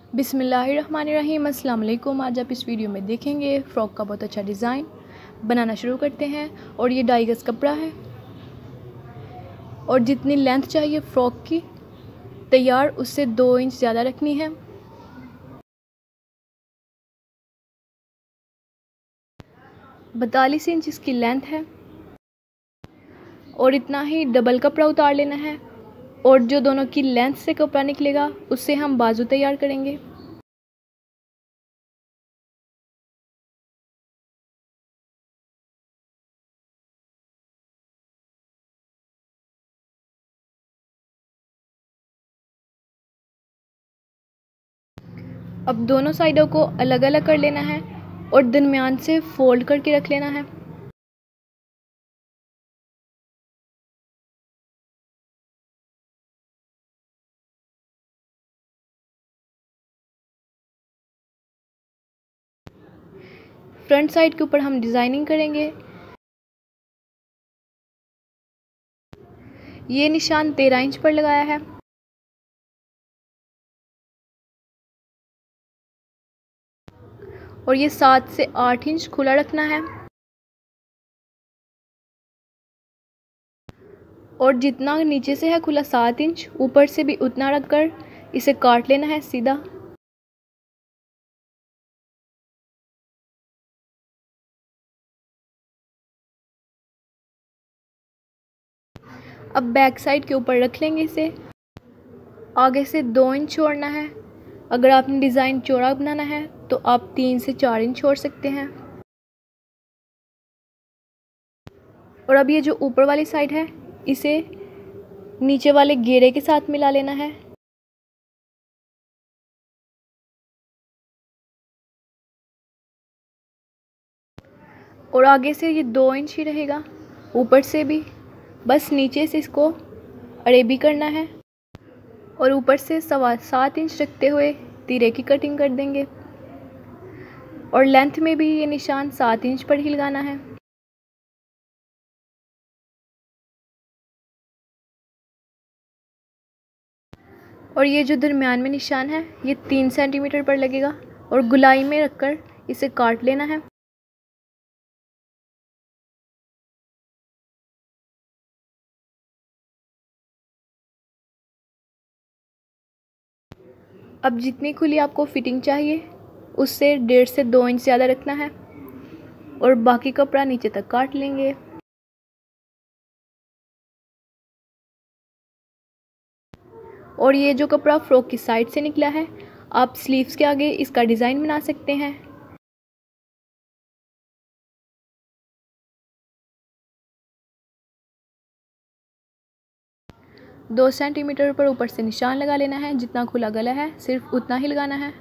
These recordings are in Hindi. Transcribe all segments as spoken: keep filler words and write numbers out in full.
बिस्मिल्लाहिर्रहमानिर्रहीम। अस्सलाम वालेकुम। आज आप इस वीडियो में देखेंगे फ़्रॉक का बहुत अच्छा डिज़ाइन। बनाना शुरू करते हैं। और ये ढाई गज़ कपड़ा है और जितनी लेंथ चाहिए फ़्रॉक की तैयार उससे दो इंच ज़्यादा रखनी है। बतालीस इंच इसकी लेंथ है और इतना ही डबल कपड़ा उतार लेना है और जो दोनों की लेंथ से कपड़ा निकलेगा उससे हम बाजू तैयार करेंगे। अब दोनों साइडों को अलग अलग कर लेना है और दरमियान से फोल्ड करके रख लेना है। फ्रंट साइड के ऊपर हम डिज़ाइनिंग करेंगे। ये निशान तेरह इंच पर लगाया है और ये सात से आठ इंच खुला रखना है और जितना नीचे से है खुला सात इंच ऊपर से भी उतना रखकर इसे काट लेना है सीधा। अब बैक साइड के ऊपर रख लेंगे इसे। आगे से दो इंच छोड़ना है। अगर आपने डिज़ाइन चौड़ा बनाना है तो आप तीन से चार इंच छोड़ सकते हैं। और अब ये जो ऊपर वाली साइड है इसे नीचे वाले घेरे के साथ मिला लेना है। और आगे से ये दो इंच ही रहेगा, ऊपर से भी बस नीचे से इसको अरेबी करना है और ऊपर से सवा सात इंच रखते हुए तीरे की कटिंग कर देंगे और लेंथ में भी ये निशान सात इंच पर ही लगाना है। और ये जो दरमियान में निशान है ये तीन सेंटीमीटर पर लगेगा और गुलाई में रखकर इसे काट लेना है। अब जितनी खुली आपको फिटिंग चाहिए उससे डेढ़ से दो इंच ज़्यादा रखना है और बाकी कपड़ा नीचे तक काट लेंगे। और ये जो कपड़ा फ्रॉक की साइड से निकला है आप स्लीव्स के आगे इसका डिज़ाइन बना सकते हैं। दो सेंटीमीटर पर ऊपर से निशान लगा लेना है। जितना खुला गला है सिर्फ उतना ही लगाना है।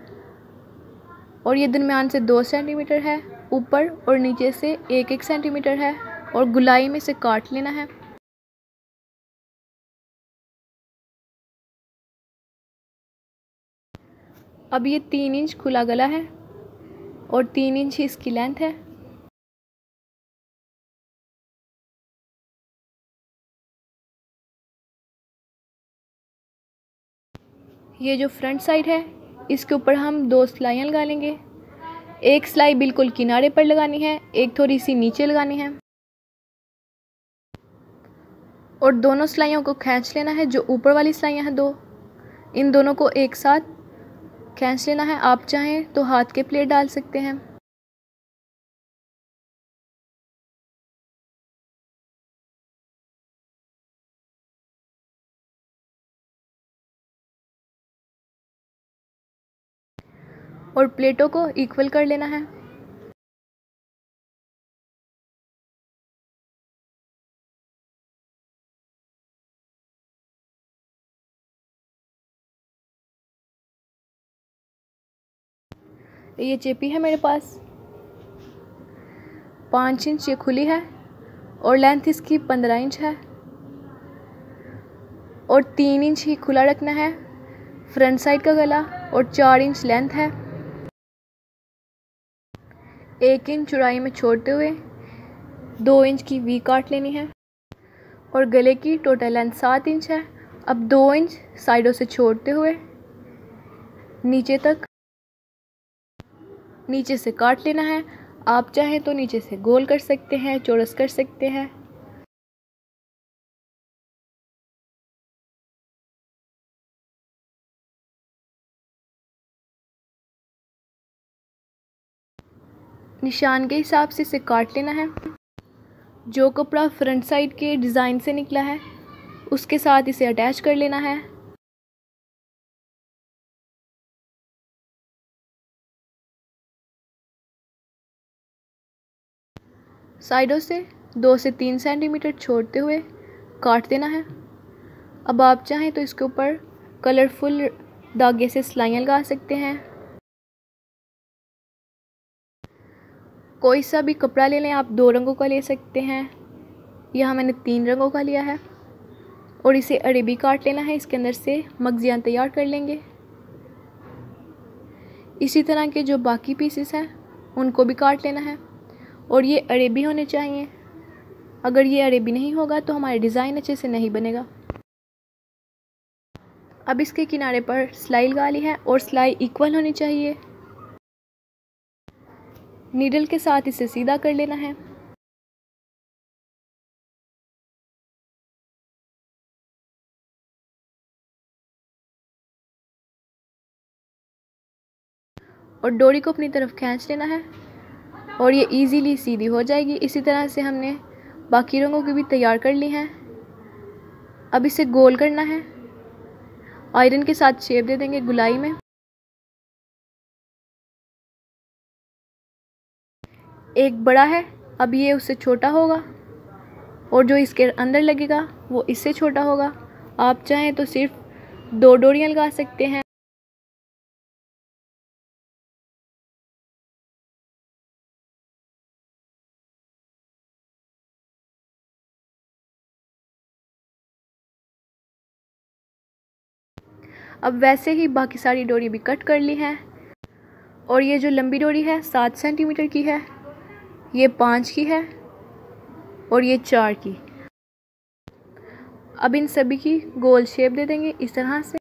और ये दरमियान से दो सेंटीमीटर है ऊपर और नीचे से एक एक सेंटीमीटर है और गुलाई में से काट लेना है। अब ये तीन इंच खुला गला है और तीन इंच ही इसकी लेंथ है। ये जो फ्रंट साइड है इसके ऊपर हम दो सिलाइयाँ लगा लेंगे। एक सिलाई बिल्कुल किनारे पर लगानी है, एक थोड़ी सी नीचे लगानी है और दोनों सिलाइयों को खींच लेना है। जो ऊपर वाली सिलाइयाँ हैं दो, इन दोनों को एक साथ खींच लेना है। आप चाहें तो हाथ के प्लेट डाल सकते हैं। और प्लेटों को इक्वल कर लेना है। ये चेपी है मेरे पास, पाँच इंच ये खुली है और लेंथ इसकी पंद्रह इंच है और तीन इंच ही खुला रखना है फ्रंट साइड का गला और चार इंच लेंथ है। एक इंच चौड़ाई में छोड़ते हुए दो इंच की वी काट लेनी है और गले की टोटल लेंथ सात इंच है। अब दो इंच साइडों से छोड़ते हुए नीचे तक नीचे से काट लेना है। आप चाहें तो नीचे से गोल कर सकते हैं, चौरस कर सकते हैं। निशान के हिसाब से इसे काट लेना है। जो कपड़ा फ्रंट साइड के डिज़ाइन से निकला है उसके साथ इसे अटैच कर लेना है। साइडों से दो से तीन सेंटीमीटर छोड़ते हुए काट देना है। अब आप चाहें तो इसके ऊपर कलरफुल धागे से सिलाइयाँ लगा सकते हैं। कोई सा भी कपड़ा ले लें, आप दो रंगों का ले सकते हैं। यहाँ मैंने तीन रंगों का लिया है और इसे अरेबी काट लेना है। इसके अंदर से मगजियाँ तैयार कर लेंगे। इसी तरह के जो बाकी पीसेस हैं उनको भी काट लेना है और ये अरेबी होने चाहिए। अगर ये अरेबी नहीं होगा तो हमारे डिज़ाइन अच्छे से नहीं बनेगा। अब इसके किनारे पर सिलाई लगा ली है और सिलाई इक्वल होनी चाहिए। नीडल के साथ इसे सीधा कर लेना है। और डोरी को अपनी तरफ खींच लेना है और ये इजीली सीधी हो जाएगी। इसी तरह से हमने बाकी रंगों की भी तैयार कर ली हैं। अब इसे गोल करना है। आयरन के साथ शेप दे देंगे गुलाई में। एक बड़ा है, अब ये उससे छोटा होगा और जो इसके अंदर लगेगा वो इससे छोटा होगा। आप चाहें तो सिर्फ दो डोरियां लगा सकते हैं। अब वैसे ही बाकी सारी डोरी भी कट कर ली है और ये जो लंबी डोरी है सात सेंटीमीटर की है, ये पाँच की है और ये चार की। अब इन सभी की गोल शेप दे देंगे इस तरह से।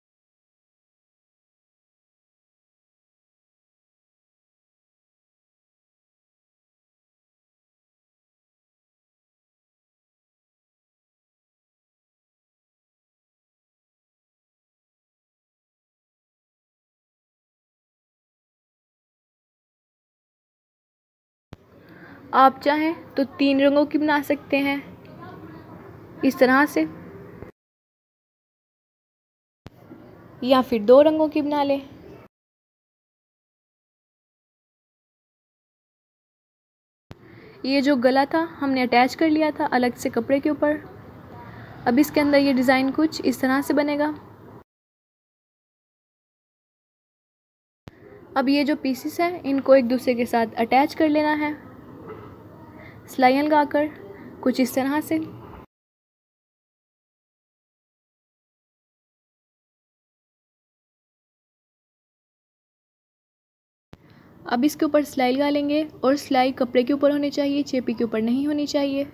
आप चाहें तो तीन रंगों की बना सकते हैं इस तरह से, या फिर दो रंगों की बना लें। ये जो गला था हमने अटैच कर लिया था अलग से कपड़े के ऊपर। अब इसके अंदर ये डिज़ाइन कुछ इस तरह से बनेगा। अब ये जो पीसेस हैं इनको एक दूसरे के साथ अटैच कर लेना है सिलाइयाँ लगाकर कुछ इस तरह से। अब इसके ऊपर सिलाई लगा लेंगे और सिलाई कपड़े के ऊपर होनी चाहिए, चेपी के ऊपर नहीं होनी चाहिए।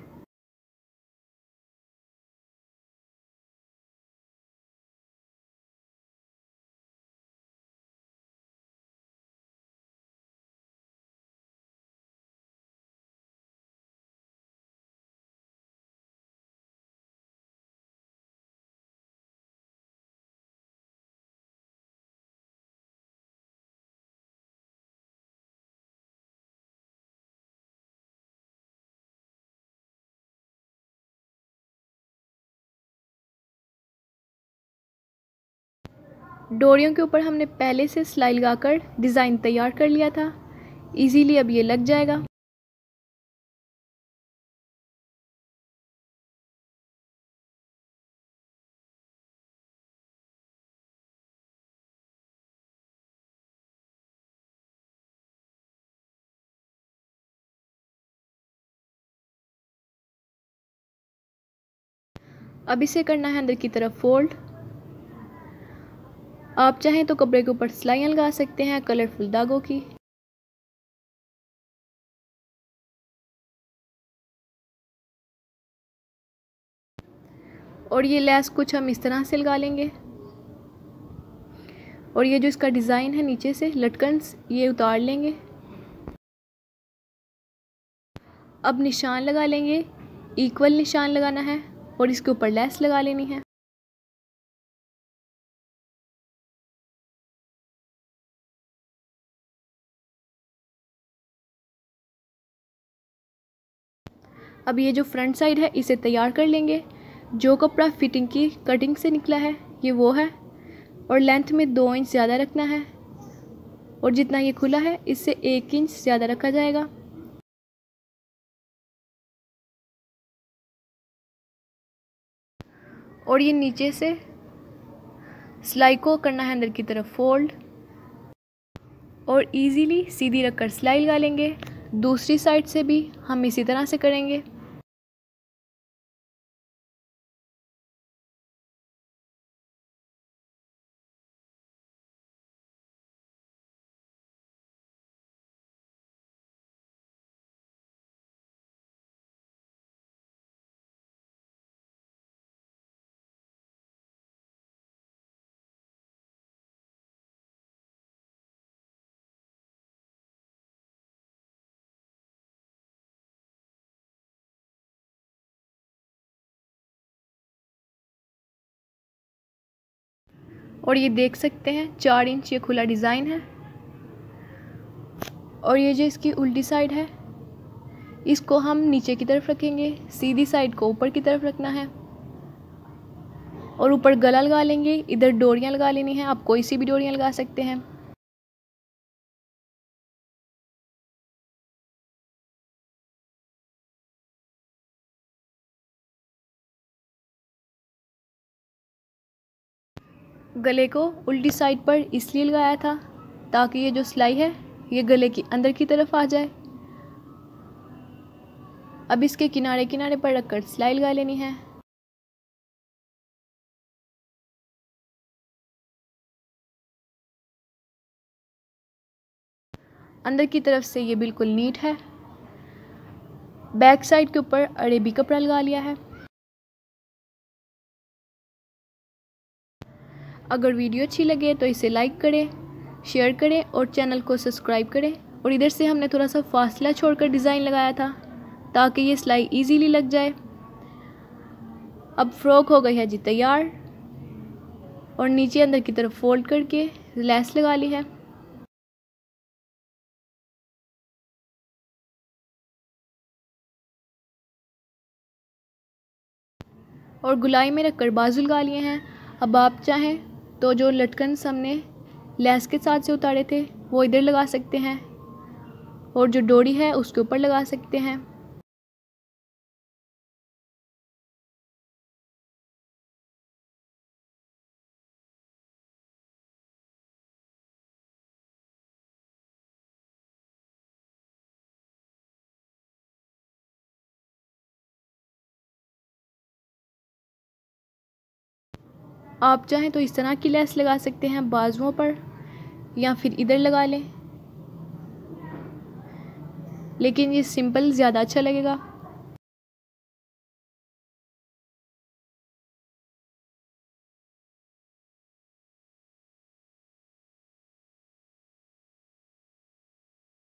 डोरियों के ऊपर हमने पहले से सिलाई लगाकर डिज़ाइन तैयार कर लिया था। इजीली अब ये लग जाएगा। अब इसे करना है अंदर की तरफ फोल्ड। आप चाहें तो कपड़े के ऊपर सिलाइयाँ लगा सकते हैं कलरफुल धागों की। और ये लेस कुछ हम इस तरह से लगा लेंगे। और ये जो इसका डिज़ाइन है नीचे से लटकन, ये उतार लेंगे। अब निशान लगा लेंगे, इक्वल निशान लगाना है और इसके ऊपर लेस लगा लेनी है। अब ये जो फ्रंट साइड है इसे तैयार कर लेंगे। जो कपड़ा फिटिंग की कटिंग से निकला है ये वो है, और लेंथ में दो इंच ज़्यादा रखना है, और जितना ये खुला है इससे एक इंच ज़्यादा रखा जाएगा। और ये नीचे से सिलाई को करना है अंदर की तरफ फोल्ड, और इजीली सीधी रखकर सिलाई लगा लेंगे। दूसरी साइड से भी हम इसी तरह से करेंगे। और ये देख सकते हैं चार इंच ये खुला डिज़ाइन है। और ये जो इसकी उल्टी साइड है इसको हम नीचे की तरफ रखेंगे, सीधी साइड को ऊपर की तरफ रखना है, और ऊपर गला लगा लेंगे। इधर डोरियां लगा लेनी है, आप कोई सी भी डोरियां लगा सकते हैं। गले को उल्टी साइड पर इसलिए लगाया था ताकि ये जो सिलाई है ये गले की अंदर की तरफ आ जाए। अब इसके किनारे किनारे पर रखकर सिलाई लगा लेनी है। अंदर की तरफ से ये बिल्कुल नीट है। बैक साइड के ऊपर अरेबी कपड़ा लगा लिया है। अगर वीडियो अच्छी लगे तो इसे लाइक करें, शेयर करें और चैनल को सब्सक्राइब करें। और इधर से हमने थोड़ा सा फासला छोड़कर डिज़ाइन लगाया था ताकि ये सिलाई इजीली लग जाए। अब फ्रॉक हो गई है जी तैयार, और नीचे अंदर की तरफ फोल्ड करके लेस लगा ली है। और गुलाई में रखकर बाजू लगा लिए हैं। अब आप चाहें तो जो लटकन हमने लेस के साथ से उतारे थे वो इधर लगा सकते हैं, और जो डोरी है उसके ऊपर लगा सकते हैं। आप चाहें तो इस तरह की लेस लगा सकते हैं बाजुओं पर, या फिर इधर लगा लें, लेकिन ये सिंपल ज़्यादा अच्छा लगेगा।